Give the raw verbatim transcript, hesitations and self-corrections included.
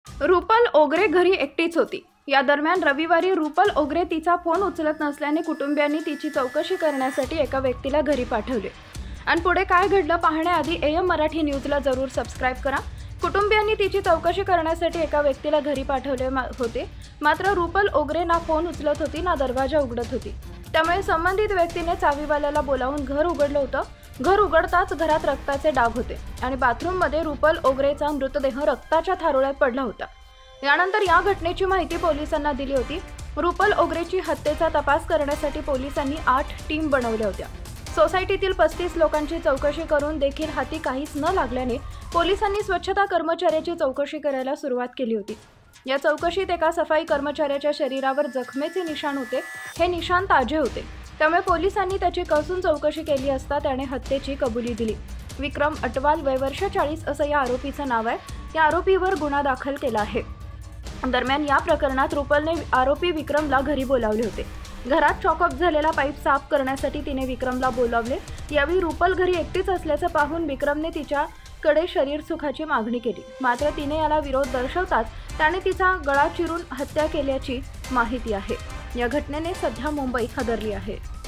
रुपल ओगरे घरी एकटीच होती। या दरम्यान रविवारी रुपल ओगरे तिचा फोन उचलत नसल्याने कुटुंबियांनी तिची चौकशी करण्यासाठी एका व्यक्तीला घरी पाठवले। आणि पुढे काय घडलं पाहण्याआधी एम मराठी न्यूजला जरूर सबस्क्राईब करा। कुटुंबियांनी तिची चौकशी करण्यासाठी एका व्यक्तीला घरी पाठवले होते, मात्र रुपल ओगरे ना फोन उचलत होती ना दरवाजा उघडत होती। त्यामुळे संबंधित व्यक्तीने चावीवाल्याला बोलावून घर उघडलं होतं। घर उघडताच घरात रक्ताचे डाग होते आणि बाथरूममध्ये रुपल ओगरेचा मृतदेह रक्ताच्या थारोळ्यात पडला होता। यानंतर या घटनेची माहिती पोलिसांना दिली होती। रुपल ओगरेची हत्येचा तपास करण्यासाठी पोलिसांनी आठ टीम बनवल्या होत्या। सोसायटीतील पस्तीस लोकांची चौकशी करून देखील हाती काहीच न लागल्याने पोलिसांनी स्वच्छता कर्मचाऱ्याची चौकशी करायला सुरुवात केली होती। या चौकशीत एका सफाई कर्मचाऱ्याच्या शरीरावर जखमेचे निशाण होते। हे निशाण ताजे होते, त्यामुळे पोलिसांनी त्याची कसून चौकशी केली असता त्याने हत्येची कबुली दिली। विक्रम अटवाल वय वर्ष चाळीस असं या आरोपीचं नाव आहे। या आरोपीवर गुन्हा दाखल केला आहे। दरम्यान या प्रकरणात रुपलने आरोपी विक्रमला घरी बोलावले होते। घरात चॉकअप झालेला पाईप साफ करण्यासाठी तिने विक्रमला बोलावले। यावेळी रुपल घरी एकटीच असल्याचं पाहून विक्रमने तिच्याकडे शरीर सुखाची मागणी केली, मात्र तिने याला विरोध दर्शवताच त्याने तिचा गळा चिरून हत्या केल्याची माहिती आहे। या घटनेने सध्या मुंबई हादरली आहे।